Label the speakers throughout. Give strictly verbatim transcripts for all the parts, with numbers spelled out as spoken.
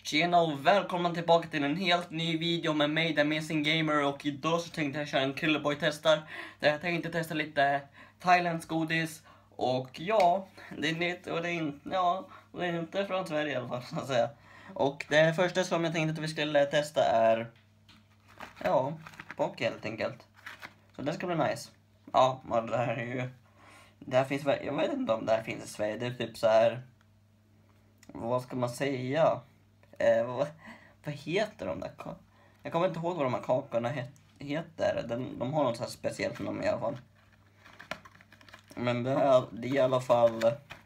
Speaker 1: Tjena och välkomna tillbaka till en helt ny video med mig, The Amazing Gamer. Och idag så tänkte jag köra en Killeboy testar. Där jag tänkte testa lite Thailands godis. Och ja, det är nytt och det är inte, ja, det är inte från Sverige i alla fall så att säga. Och det första som jag tänkte att vi skulle testa är, ja, Pock helt enkelt. Så det ska bli nice. Ja, och det här är ju, det här finns, jag vet inte om det här finns i Sverige. Det är typ så här, vad ska man säga? Eh, vad, vad heter de där? Jag kommer inte ihåg vad de här kakorna he heter. De, de har något så här speciellt med dem i alla fall. Men det är, det är i alla fall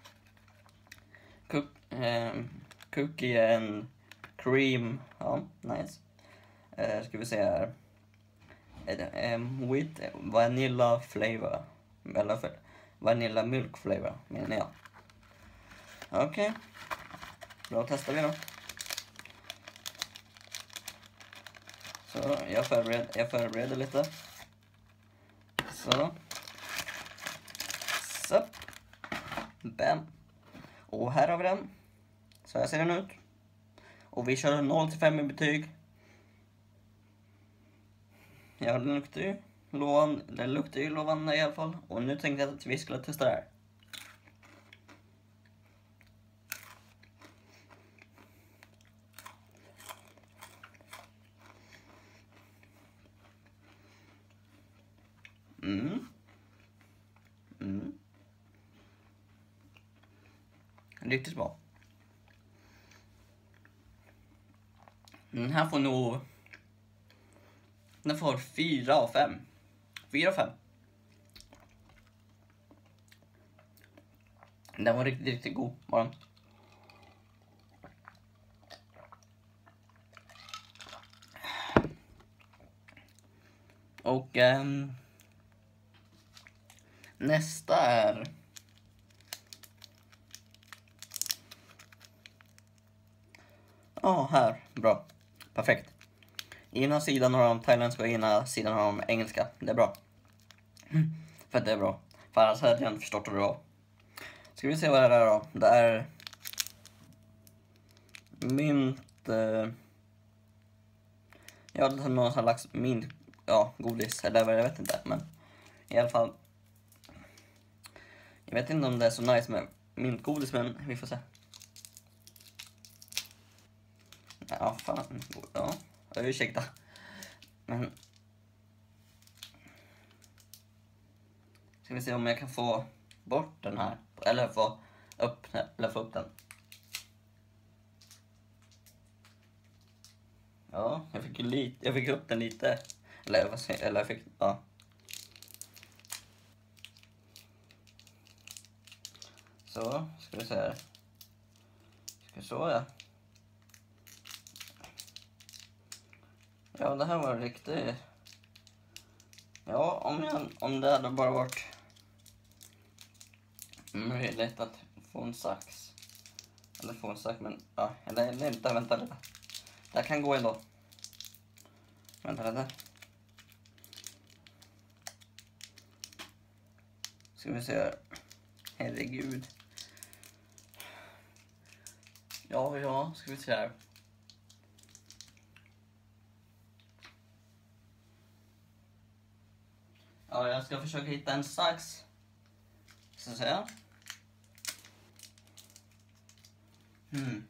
Speaker 1: cook, eh, cookie and cream. Ja, nice. Eh, ska vi se här. Eh, with vanilla flavor. Eller för, vanilla milk flavor menar jag. Okej. Okay. Då testar vi då. Så jag förbereder, jag förbereder lite. Så. Så. Bam. Och här har vi den. Så här ser den ut. Och vi kör noll till fem i betyg. Ja, den luktar ju lovande, den luktar ju lovande i alla fall. Och nu tänkte jag att vi skulle testa det här. Mm. Mm. Riktigt bra. Den här får nog, den får fyra av fem. fyra av fem. Den var riktigt, riktigt god var den. Och ähm, nästa är ja, oh, här, bra, perfekt. Ena sidan har de thailändska och ena sidan har de engelska. Det är bra. För att det är bra. För annars hade jag inte förstått vad det var. Ska vi se vad det är då. Det är mint. Eh, ja, det är någon slags mint. Ja, godis. Eller vad jag vet inte. Men i alla fall. Jag vet inte om det är så nice med mintgodis, men vi får se. Ja, fan. Ja, ursäkta. Men ska vi se om jag kan få bort den här. Eller få upp, eller få upp den. Ja, jag fick ju lite, jag fick upp den lite. Eller vad säger, eller jag fick, ja. Så, ska vi se här. Ska vi så, ja. Ja, det här var riktigt. Ja, om, jag, om det hade bara varit möjligt att få en sax. Eller få en sax, men ja, eller, eller inte, vänta lite. Det här kan gå ändå. Vänta lite. Ska vi se här. Herregud. Ja, ja, ska vi se här. Ja, jag ska försöka hitta en sax. Så att säga. Hmm.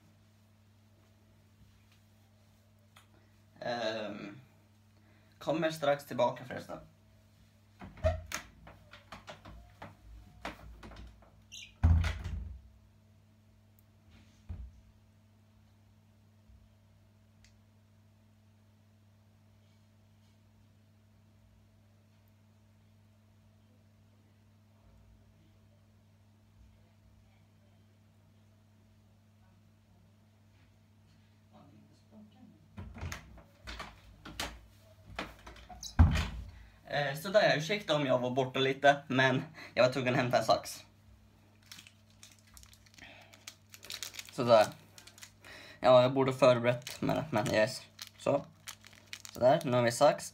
Speaker 1: Um, kommer strax tillbaka förresten. Så där, ursäkta om jag var borta lite, men jag var tvungen att hämta en sax. Så där. Ja, jag borde förberett med det, men yes. Så. Så där, nu har vi sax.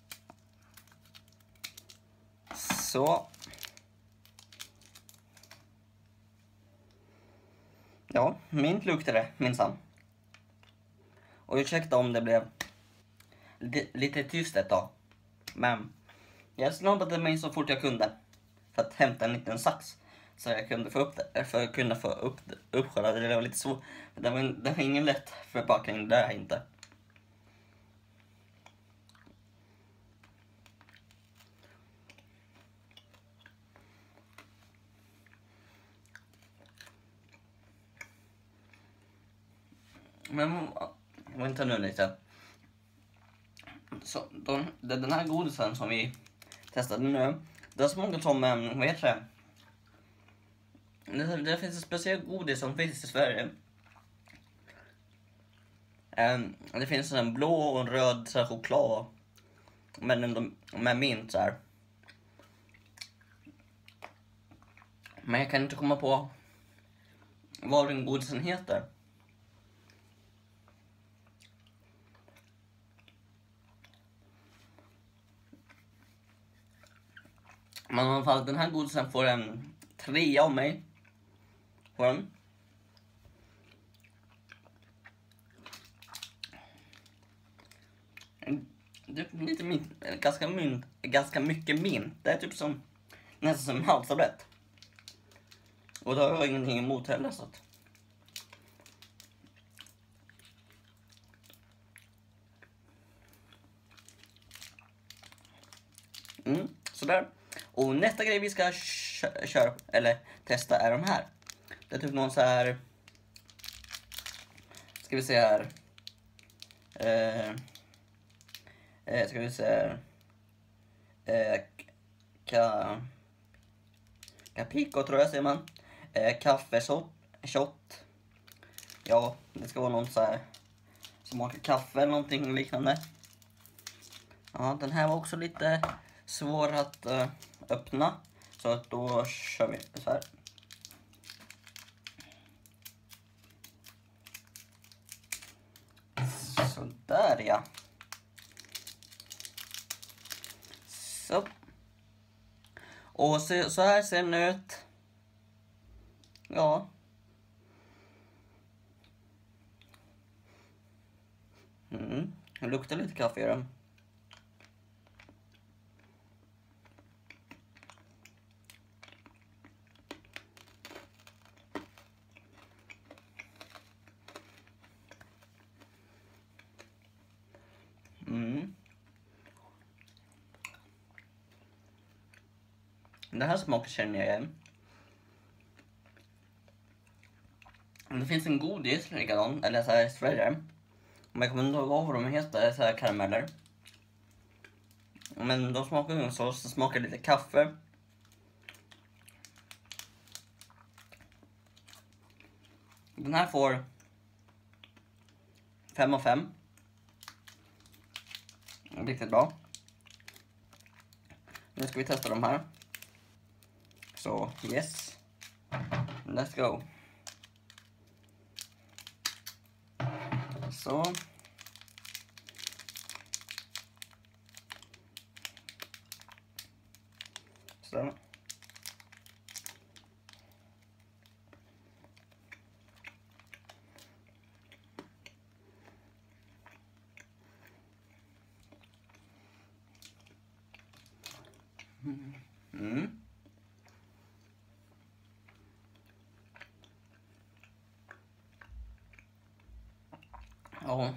Speaker 1: Så. Ja, mint luktar det minsann. Och ursäkta om det blev lite, lite tyst ett tag. Men jag snabbade mig så fort jag kunde för att hämta en liten sax. Så jag kunde få upp det, för att kunna få upp det, uppskärra det. Det var lite svårt. Det var, det var ingen lätt förpackning där inte. Men vänta nu lite. Så de, den här godisen som vi testade nu, det smakar som, vad heter det? Det, det finns en speciell godis som finns i Sverige. Um, det finns en blå och en röd så här, choklad. Men de, med mint så här. Men jag kan inte komma på vad den godisen heter. Men i alla fall, den här godisen får en trea av mig. Får den. Det är lite mint, ganska, mint, ganska mycket mint. Det är typ som, nästan som en halstablett. Och då har jag ingenting emot heller så att. Mm, sådär. Och nästa grej vi ska köra, eller testa är de här. Det är typ någon så här. Ska vi se här. Eh, eh, ska vi se här. Eh, ka, Capico tror jag säger man. Eh, kaffeshot. Shot. Ja, det ska vara någon så här. Som smakar kaffe eller någonting liknande. Ja, den här var också lite svår att uh, öppna. Så att då kör vi så här. Så där ja. Så. Och så, så här ser den ut. Ja. Mm. Det luktar lite kaffe i den. Mm. Det här smaken känner jag igen. Det finns en godis likadan, eller så här Sverige. Men jag kommer inte ihåg vad de heter, så här karameller. Men de smakar ju så, så smakar lite kaffe. Den här får fem av fem. Riktigt bra. Nu ska vi testa de här. Så, yes. Let's go. Så. Så. Mm. Ja.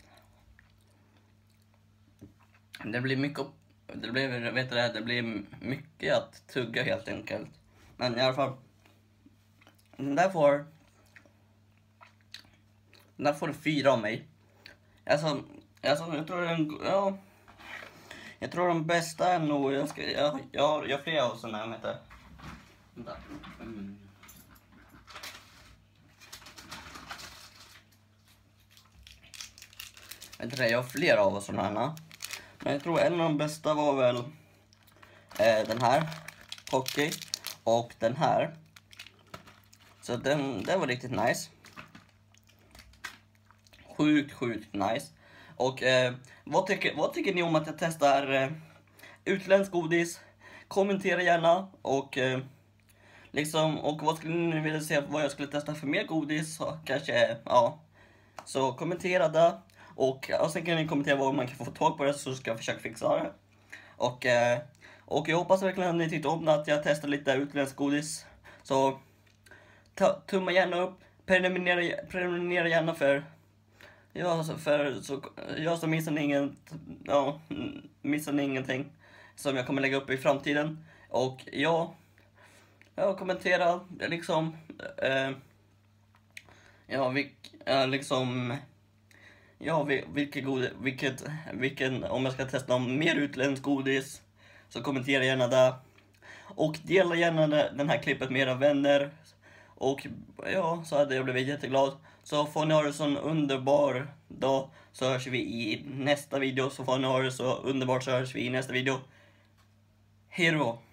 Speaker 1: Det blir mycket, det blir, vet du det, det blir mycket att tugga helt enkelt. Men i alla fall, den där får, den där får fyra av mig. Alltså, alltså jag tror den, ja, jag tror den bästa är nog, jag ska, jag, jag, jag har flera av sådana här, heter. Vänta. Mm. Jag tror jag har flera av sådana här. Men jag tror en av de bästa var väl eh, den här, Pocky, och den här. Så den, den var riktigt nice. Sjukt, sjukt nice. Och eh, vad, tycker, vad tycker ni om att jag testar eh, utländsk godis? Kommentera gärna. Och eh, liksom, och vad skulle ni vilja se vad jag skulle testa för mer godis? Så kanske, ja. Så kommentera det. Och, och sen kan ni kommentera vad man kan få tag på det, så ska jag försöka fixa det. Och, eh, och jag hoppas verkligen att ni tyckte om att jag testar lite utländsk godis. Så ta, tumma gärna upp, prenumerera, prenumerera gärna för ja, för så jag så missar ni ingen, ja, missar ni ingenting som jag kommer lägga upp i framtiden. Och ja, ja kommentera liksom eh, ja, vilk, eh, liksom ja, vilket godis, vilket, vilken, om jag ska testa om mer utländsk godis, så kommentera gärna det. Och dela gärna den här klippet med era vänner. Och ja, så hade jag blivit jätteglad. Så får ni ha det så underbar dag, så hörs vi i nästa video. Så får ni ha det så underbart, så hörs vi i nästa video. Hej då!